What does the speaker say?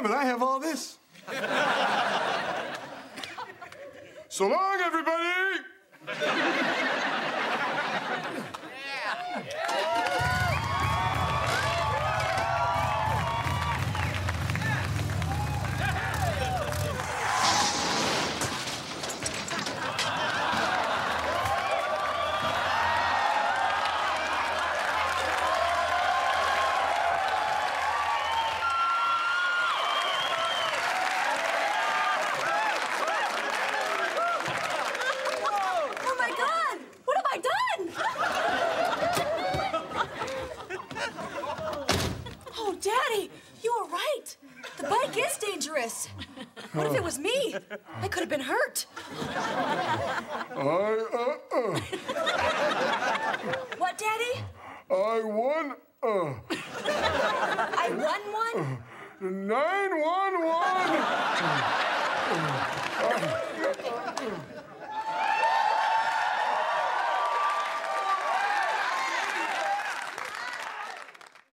but I have all this. So long, everybody! Daddy, you were right. The bike is dangerous. What if it was me? I could have been hurt. What, Daddy? I won. I won one? 911.